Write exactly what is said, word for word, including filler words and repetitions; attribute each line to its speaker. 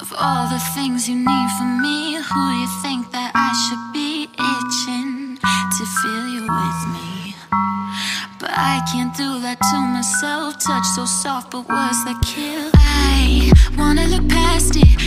Speaker 1: Of all the things you need from me, who you think that I should be? Itching to feel you with me, but I can't do that to myself. Touch so soft, but words that kill. I wanna look past it,